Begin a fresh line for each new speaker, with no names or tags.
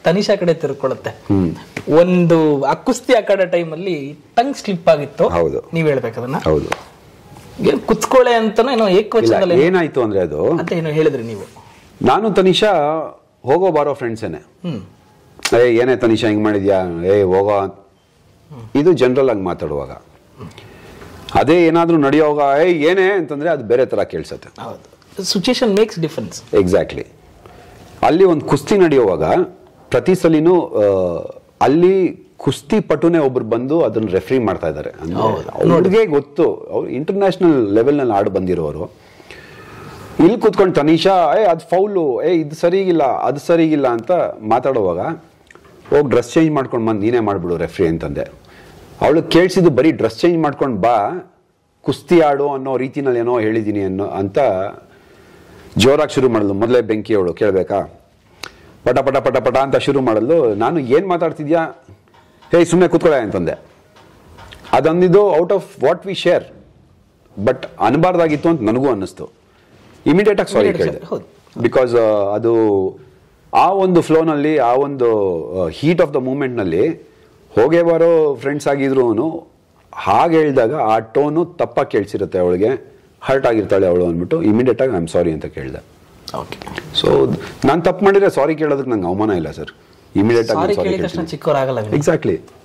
ತನಿಷಾ ಕಡೆ ತಿರ್ಕೊಳ್ಳುತ್ತೆ. ಒಂದು ಕುಸ್ತಿ ಆ ಕಡೆ ಟೈಮಲ್ಲಿ ಟಂಗ್ ಸ್ಲಿಪ್ ಆಗಿತ್ತು.
ಹೌದು,
ನೀವ್ ಹೇಳ್ಬೇಕು ಅದನ್ನ.
ಹೌದು,
ಕುತ್ಕೊಳ್ಳೆ ಅಂತಾನೆ ಏನೋ ಏಕವಚನದಲ್ಲಿ
ಏನಾಯ್ತು ಅಂದ್ರೆ ಅದು
ಅಂತ ಏನೋ ಹೇಳಿದ್ರಿ ನೀವು.
ನಾನು ತನಿಷಾ ಹೋಗೋ ಬಾರೋ ಫ್ರೆಂಡ್ಸೇನೆ. ಏನೇ ತನಿಷಾ ಹಿಂಗ್ ಮಾಡಿದ್ಯಾ, ಹೋಗೋ, ಇದು ಜನರಲ್ ಆಗಿ ಮಾತಾಡುವಾಗ. ಅದೇ ಏನಾದ್ರೂ ನಡೆಯೋವಾಗ ಏನೇ ಅಂತಂದ್ರೆ ಅದು ಬೇರೆ ತರ ಕೇಳಿಸುತ್ತೆ.
Situation makes difference.
ಎಕ್ಸಾಕ್ಟ್ಲಿ. ಅಲ್ಲಿ ಒಂದು ಕುಸ್ತಿ ನಡೆಯುವಾಗ ಪ್ರತಿ ಸಲಿನೂ ಅಲ್ಲಿ ಕುಸ್ತಿ ಪಟುನೆ ಒಬ್ರು ಬಂದು ಅದನ್ನ ರೆಫ್ರಿ ಮಾಡ್ತಾ ಇದ್ದಾರೆ. ಅವ್ರಿಗೆ ಗೊತ್ತು, ಅವ್ರು ಇಂಟರ್ನ್ಯಾಷನಲ್ ಲೆವೆಲ್ ನಲ್ಲಿ ಆಡ್ ಬಂದಿರೋರು. ಇಲ್ಲಿ ಕೂತ್ಕೊಂಡು ತನಿಷಾ ಅದು ಫೌಲು, ಇದು ಸರಿಗಿಲ್ಲ, ಅದು ಸರಿಗಿಲ್ಲ ಅಂತ ಮಾತಾಡುವಾಗ ಹೋಗಿ ಡ್ರೆಸ್ ಚೇಂಜ್ ಮಾಡ್ಕೊಂಡು ಬಂದು ನೀನೇ ಮಾಡ್ಬಿಡು ರೆಫ್ರಿ ಅಂತಂದೆ. ಅವಳು ಕೇಳಿಸಿದ್ದು ಬರೀ ಡ್ರೆಸ್ ಚೇಂಜ್ ಮಾಡ್ಕೊಂಡು ಬಾ, ಕುಸ್ತಿ ಆಡು ಅನ್ನೋ ರೀತಿನಲ್ಲಿ ಏನೋ ಹೇಳಿದ್ದೀನಿ ಅಂತ ಜೋರಾಗಿ ಶುರು ಮಾಡಿದ್ಲು. ಮೊದಲೇ ಬೆಂಕಿ ಅವಳು ಕೇಳಬೇಕಾ, ಪಟ ಪಟ ಪಟ ಪಟ ಅಂತ ಶುರು ಮಾಡಿದ್ಲು. ನಾನು ಏನು ಮಾತಾಡ್ತಿದ್ಯಾ, ಸುಮ್ಮನೆ ಕೂತ್ಕೊಳ್ಳ ಅಂತಂದೆ. ಅದಂದಿದ್ದು out of what we share, but ಅನ್ಬಾರ್ದಾಗಿತ್ತು ಅಂತ ನನಗೂ ಅನ್ನಿಸ್ತು. ಇಮಿಡಿಯೇಟ್ ಆಗಿ ಸಾರಿ ಕೇಳಿದೆ. ಬಿಕಾಸ್ ಅದು ಆ ಒಂದು ಫ್ಲೋನಲ್ಲಿ, ಆ ಒಂದು ಹೀಟ್ ಆಫ್ ದ ಮೂಮೆಂಟ್ನಲ್ಲಿ ಹೋಗೇ ಬರೋ ಫ್ರೆಂಡ್ಸ್ ಆಗಿದ್ರು ಹಾಗೆ ಹೇಳಿದಾಗ ಆ ಟೋನು ತಪ್ಪಾಗಿ ಕೇಳಿಸಿರುತ್ತೆ, ಅವಳಿಗೆ ಹರ್ಟ್ ಆಗಿರ್ತಾಳೆ ಅವಳು ಅಂದ್ಬಿಟ್ಟು ಇಮಿಡಿಯೇಟ್ ಆಗಿ ಐ ಆಮ್ ಸಾರಿ ಅಂತ ಕೇಳಿದೆ. ಸೊ ನಾನು ತಪ್ಪು ಮಾಡಿದ್ರೆ ಸಾರಿ ಕೇಳೋದಕ್ಕೆ ನಂಗೆ ಅವಮಾನ ಇಲ್ಲ ಸರ್. ಇಮಿಡಿಯೇಟ್ ಆಗಿ
ಚಿಕ್ಕವರಾಗಲ್ಲ.
ಎಕ್ಸಾಕ್ಟ್ಲಿ.